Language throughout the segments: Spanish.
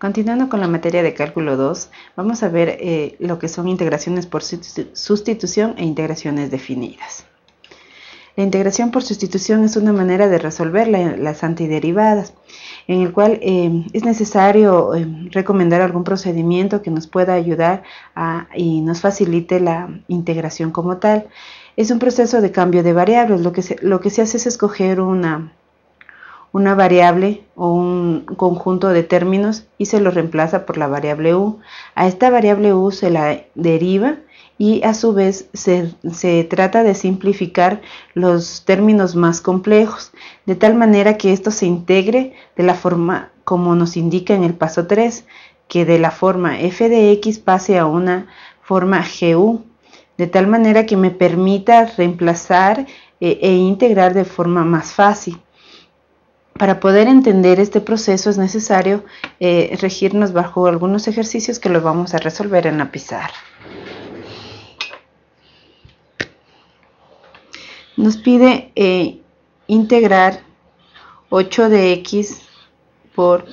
Continuando con la materia de cálculo 2, vamos a ver lo que son integraciones por sustitución e integraciones definidas. La integración por sustitución es una manera de resolver las antiderivadas, en el cual es necesario recomendar algún procedimiento que nos pueda ayudar y nos facilite la integración como tal. Es un proceso de cambio de variables. Lo que se hace es escoger una variable o un conjunto de términos y se lo reemplaza por la variable u. A esta variable u se la deriva y a su vez se trata de simplificar los términos más complejos, de tal manera que esto se integre de la forma como nos indica en el paso 3, que de la forma f de x pase a una forma gu, de tal manera que me permita reemplazar e integrar de forma más fácil. Para poder entender este proceso es necesario regirnos bajo algunos ejercicios que los vamos a resolver en la pizarra. Nos pide integrar 8 de x por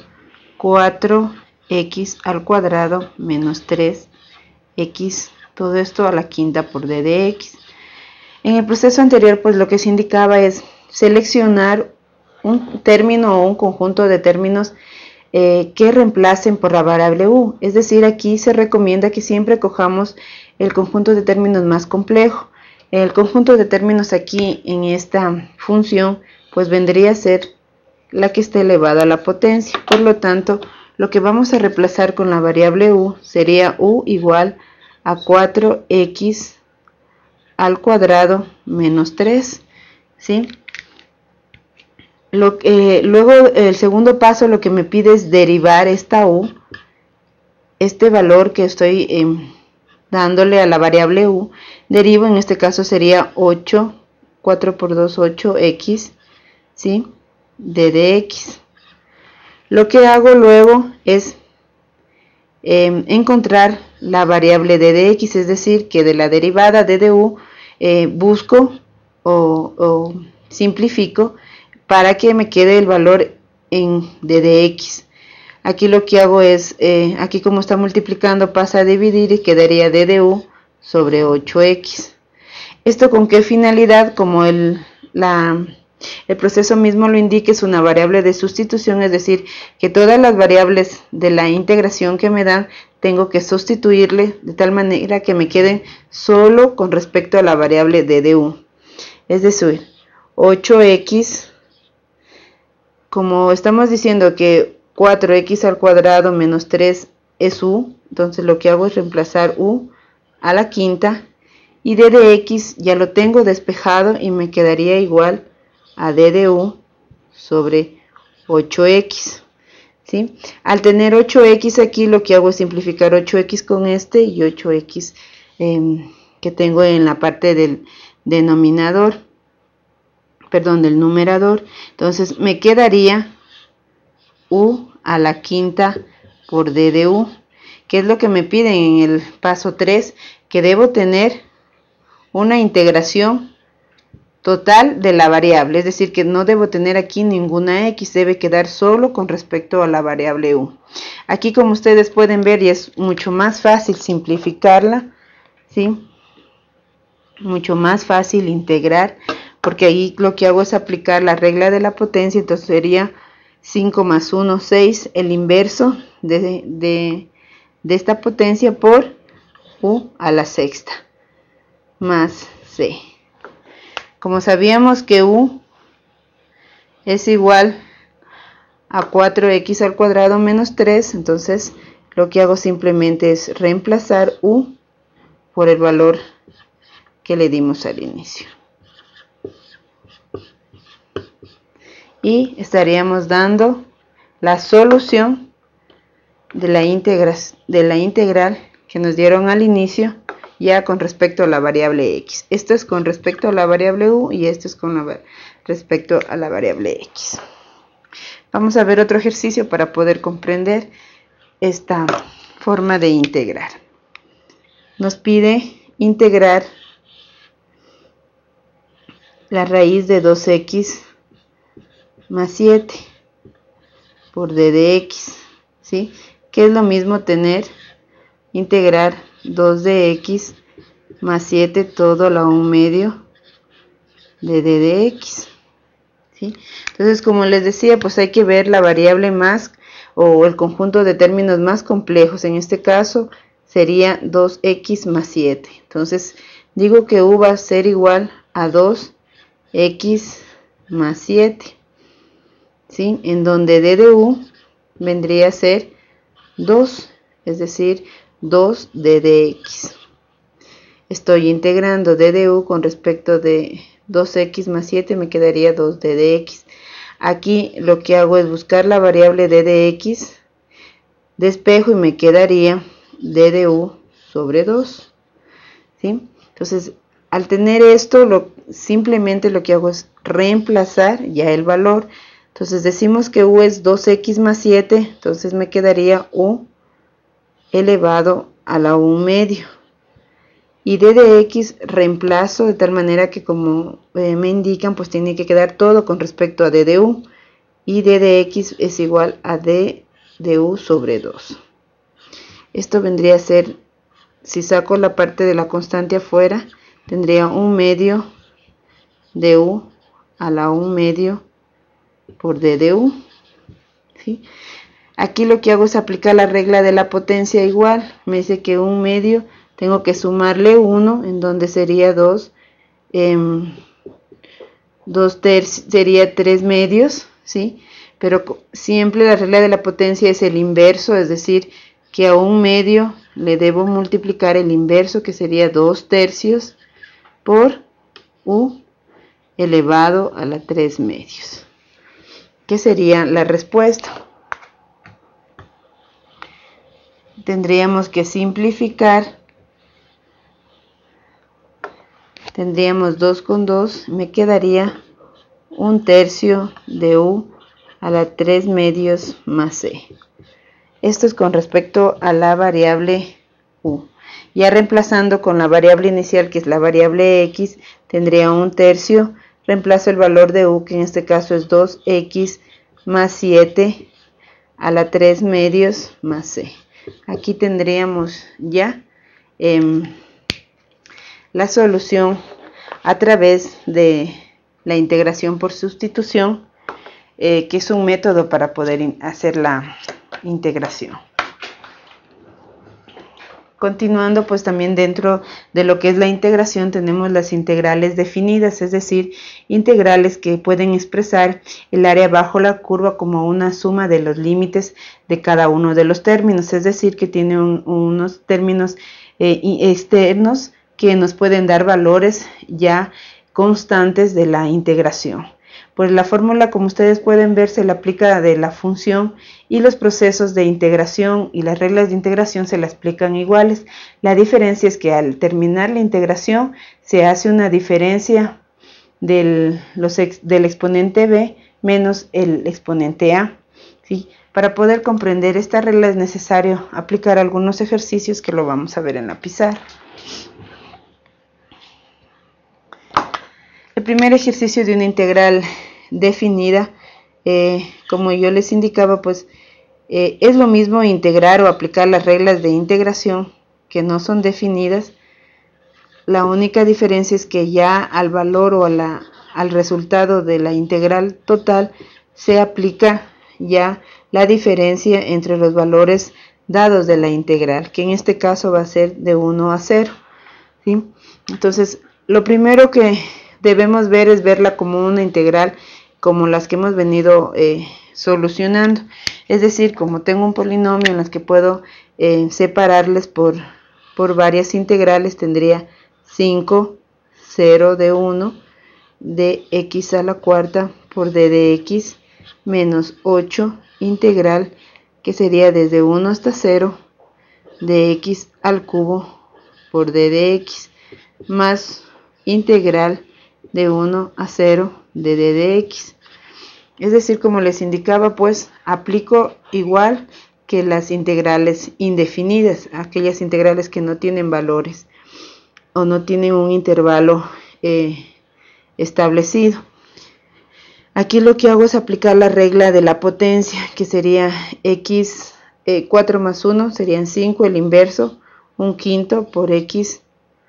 4x al cuadrado menos 3x, todo esto a la quinta por d de x. En el proceso anterior, pues lo que se indicaba es seleccionar un término o un conjunto de términos que reemplacen por la variable u. Es decir, aquí se recomienda que siempre cojamos el conjunto de términos más complejo. El conjunto de términos aquí en esta función pues vendría a ser la que está elevada a la potencia. Por lo tanto, lo que vamos a reemplazar con la variable u sería u igual a 4x al cuadrado menos 3, ¿sí? Luego el segundo paso lo que me pide es derivar esta u, este valor que estoy dándole a la variable u, derivo, en este caso sería 8, 4 por 2, 8x, ¿sí? D de x. Lo que hago luego es encontrar la variable d de x, es decir, que de la derivada d de u busco o simplifico para que me quede el valor en d de x. Aquí lo que hago es, aquí como está multiplicando pasa a dividir y quedaría d de u sobre 8x. ¿Esto con qué finalidad? Como el proceso mismo lo indica, es una variable de sustitución, es decir, que todas las variables de la integración que me dan, tengo que sustituirle de tal manera que me queden solo con respecto a la variable d de u. Es decir, 8x, como estamos diciendo que 4x al cuadrado menos 3 es u, entonces lo que hago es reemplazar u a la quinta, y d de x ya lo tengo despejado y me quedaría igual a d de u sobre 8x, ¿sí? Al tener 8x aquí, lo que hago es simplificar 8x con este y 8x que tengo en la parte del denominador, perdón, del numerador. Entonces me quedaría u a la quinta por d de u, que es lo que me piden en el paso 3, que debo tener una integración total de la variable, es decir, que no debo tener aquí ninguna x, debe quedar solo con respecto a la variable u. Aquí, como ustedes pueden ver, y es mucho más fácil simplificarla, ¿sí? Mucho más fácil integrar, porque ahí lo que hago es aplicar la regla de la potencia, entonces sería 5 más 1, 6, el inverso de esta potencia por u a la sexta, más c. Como sabíamos que u es igual a 4x al cuadrado menos 3, entonces lo que hago simplemente es reemplazar u por el valor que le dimos al inicio. Y estaríamos dando la solución de la integral que nos dieron al inicio, ya con respecto a la variable x. Esto es con respecto a la variable u y esto es con respecto a la variable x. Vamos a ver otro ejercicio para poder comprender esta forma de integrar. Nos pide integrar la raíz de 2x más 7 por d de x, ¿sí? que es lo mismo integrar 2 de x más 7 todo a la 1 medio de d de x. ¿Sí? Entonces, como les decía, pues hay que ver la variable más o el conjunto de términos más complejos. En este caso sería 2x más 7. Entonces digo que u va a ser igual a 2x más 7, ¿sí? En donde d de u vendría a ser 2, es decir, 2 d de x. Estoy integrando d de u con respecto de 2x más 7, me quedaría 2d de x. Aquí lo que hago es buscar la variable d de x, despejo y me quedaría d de u sobre 2. ¿Sí? Entonces, al tener esto, simplemente lo que hago es reemplazar ya el valor. Entonces decimos que u es 2x más 7, entonces me quedaría u elevado a la 1 medio. Y d de x reemplazo de tal manera que como me indican, pues tiene que quedar todo con respecto a d de u. Y d de x es igual a d de u sobre 2. Esto vendría a ser, si saco la parte de la constante afuera, tendría 1 medio de u a la 1 medio por d de u. ¿Sí? Aquí lo que hago es aplicar la regla de la potencia igual. Me dice que 1 medio tengo que sumarle 1, en donde sería 2. 2 tercios sería 3 medios, ¿sí? Pero siempre la regla de la potencia es el inverso, es decir, que a 1 medio le debo multiplicar el inverso, que sería 2 tercios, por u elevado a la 3 medios. ¿Qué sería la respuesta? Tendríamos que simplificar. Tendríamos 2 con 2, me quedaría 1 tercio de u a la 3 medios más c. Esto es con respecto a la variable u. Ya reemplazando con la variable inicial, que es la variable x, tendría 1 tercio, reemplazo el valor de u, que en este caso es 2x más 7 a la 3 medios más c. Aquí tendríamos ya la solución a través de la integración por sustitución, que es un método para poder hacer la integración. Continuando, pues también dentro de lo que es la integración tenemos las integrales definidas, es decir, integrales que pueden expresar el área bajo la curva como una suma de los límites de cada uno de los términos, es decir, que tiene unos términos externos que nos pueden dar valores ya constantes de la integración. Pues la fórmula, como ustedes pueden ver, se le aplica de la función y los procesos de integración y las reglas de integración se las aplican iguales. La diferencia es que al terminar la integración se hace una diferencia del exponente b menos el exponente a. ¿Sí? Para poder comprender esta regla es necesario aplicar algunos ejercicios que lo vamos a ver en la pizarra. El primer ejercicio de una integral definida, como yo les indicaba, pues es lo mismo integrar o aplicar las reglas de integración que no son definidas. La única diferencia es que ya al valor o al resultado de la integral total se aplica ya la diferencia entre los valores dados de la integral, que en este caso va a ser de 1 a 0. ¿Sí? Entonces, lo primero que debemos ver es verla como una integral como las que hemos venido solucionando. Es decir, como tengo un polinomio en las que puedo separarles por varias integrales, tendría 5, 0 de 1, de x a la cuarta por d de x, menos 8 integral, que sería desde 1 hasta 0, de x al cubo por d de x, más integral de 1 a 0 de d de x. Es decir, como les indicaba, pues aplico igual que las integrales indefinidas, aquellas integrales que no tienen valores o no tienen un intervalo establecido. Aquí lo que hago es aplicar la regla de la potencia, que sería x 4 más 1 serían 5, el inverso, 1/5 por x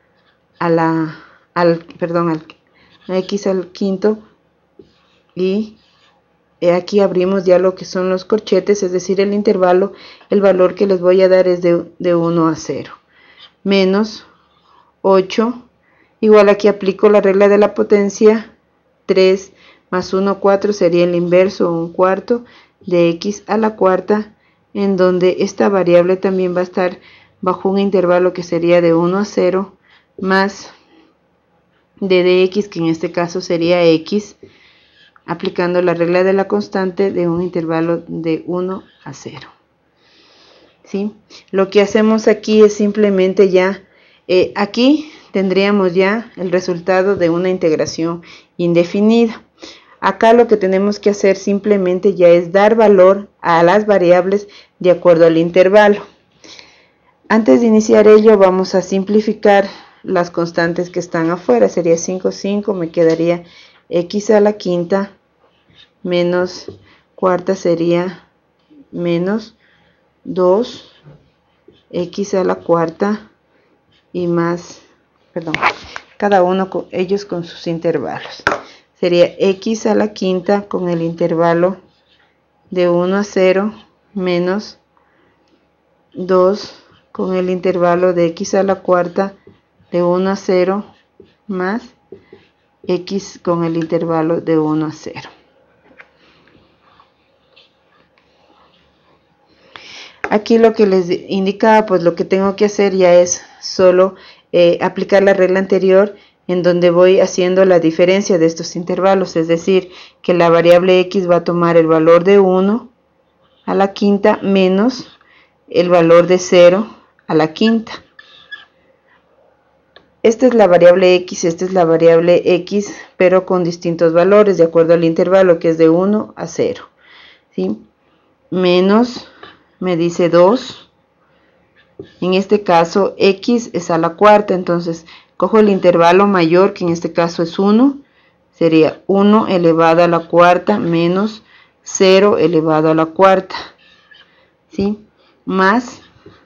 x al quinto, y aquí abrimos ya lo que son los corchetes, es decir, el intervalo. El valor que les voy a dar es de 1 a 0, menos 8, igual aquí aplico la regla de la potencia, 3 más 1, 4 sería el inverso, 1/4 de x a la cuarta, en donde esta variable también va a estar bajo un intervalo que sería de 1 a 0, más de dx, que en este caso sería x, aplicando la regla de la constante de un intervalo de 1 a 0. ¿Sí? Lo que hacemos aquí es simplemente ya, aquí tendríamos ya el resultado de una integración indefinida. Acá lo que tenemos que hacer simplemente ya es dar valor a las variables de acuerdo al intervalo. Antes de iniciar ello, vamos a simplificar las constantes que están afuera. Sería 5, 5, me quedaría x a la quinta, menos cuarta sería menos 2, x a la cuarta, y más, cada uno ellos con sus intervalos. Sería x a la quinta con el intervalo de 1 a 0, menos 2 con el intervalo de x a la cuarta de 1 a 0, más x con el intervalo de 1 a 0. Aquí lo que les indicaba, pues lo que tengo que hacer ya es solo aplicar la regla anterior, en donde voy haciendo la diferencia de estos intervalos, es decir, que la variable x va a tomar el valor de 1 a la quinta menos el valor de 0 a la quinta. Esta es la variable x, esta es la variable x, pero con distintos valores de acuerdo al intervalo, que es de 1 a 0. ¿Sí? Menos, me dice 2. En este caso x es a la cuarta, entonces cojo el intervalo mayor, que en este caso es 1, sería 1 elevado a la cuarta menos 0 elevado a la cuarta, ¿sí? Más,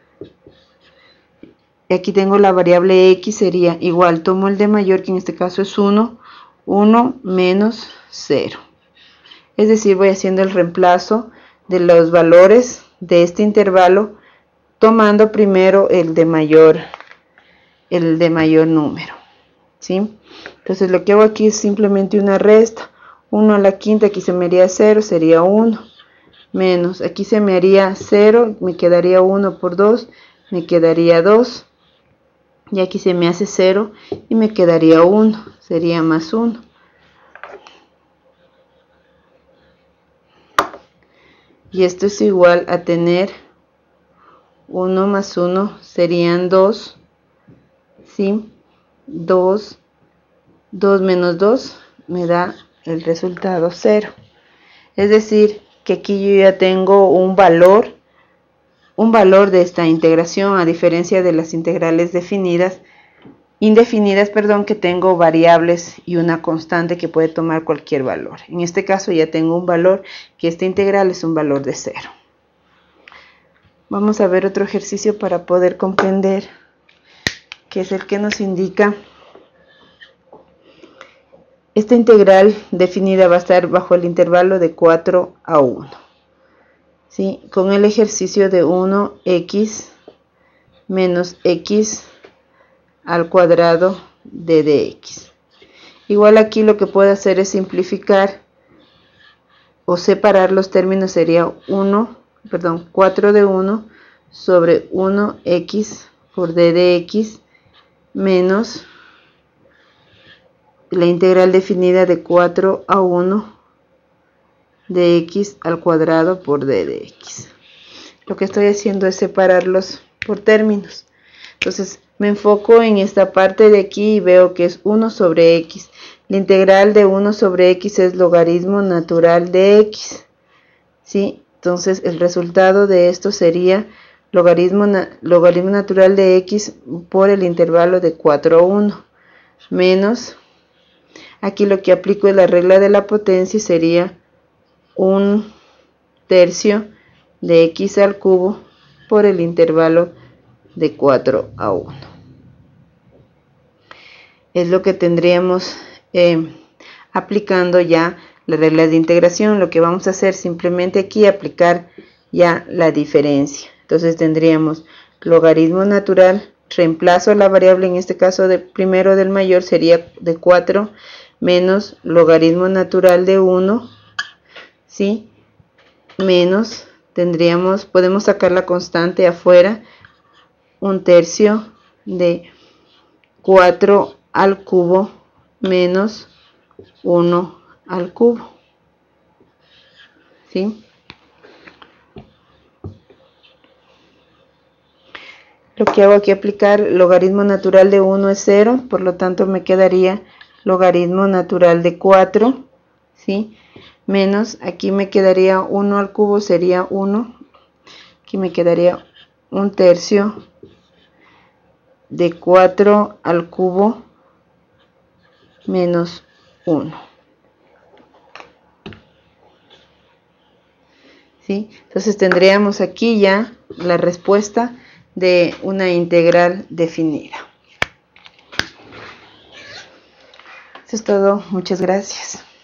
aquí tengo la variable x, sería igual, tomo el de mayor, que en este caso es 1, 1 menos 0. Es decir, voy haciendo el reemplazo de los valores de este intervalo, tomando primero el de mayor número, ¿sí? Entonces lo que hago aquí es simplemente una resta. 1 a la quinta, aquí se me haría 0, sería 1, menos, aquí se me haría 0, me quedaría 1 por 2, me quedaría 2, y aquí se me hace 0 y me quedaría 1, sería más 1. Y esto es igual a tener 1 más 1 serían 2, ¿sí? 2 menos 2 me da el resultado 0. Es decir, que aquí yo ya tengo un valor de esta integración, a diferencia de las integrales indefinidas, que tengo variables y una constante que puede tomar cualquier valor. En este caso ya tengo un valor, que esta integral es un valor de 0. Vamos a ver otro ejercicio para poder comprender, que es el que nos indica. Esta integral definida va a estar bajo el intervalo de 4 a 1. ¿Sí? Con el ejercicio de 1x menos x al cuadrado de dx. Igual aquí lo que puedo hacer es simplificar o separar los términos. Sería 4 de 1 sobre 1x por d de x menos la integral definida de 4 a 1 de x al cuadrado por d de x. Lo que estoy haciendo es separarlos por términos. Entonces me enfoco en esta parte de aquí y veo que es 1 sobre x. La integral de 1 sobre x es logaritmo natural de x, ¿sí? Entonces el resultado de esto sería logaritmo natural de x por el intervalo de 4 a 1, menos, aquí lo que aplico es la regla de la potencia, y sería 1/3 de x al cubo por el intervalo de 4 a 1. Es lo que tendríamos aplicando ya la regla de integración. Lo que vamos a hacer simplemente aquí aplicar ya la diferencia. Entonces tendríamos logaritmo natural, reemplazo la variable, en este caso de primero del mayor sería de 4, menos logaritmo natural de 1, ¿sí? Menos, podemos sacar la constante afuera, 1/3 de 4 al cubo menos 1 al cubo, ¿sí? Lo que hago aquí aplicar logaritmo natural de 1 es 0, por lo tanto me quedaría logaritmo natural de 4, ¿sí? Menos, aquí me quedaría 1 al cubo, sería 1, aquí me quedaría 1/3 de 4 al cubo menos 1, ¿sí? Entonces tendríamos aquí ya la respuesta de una integral definida. Eso es todo, muchas gracias.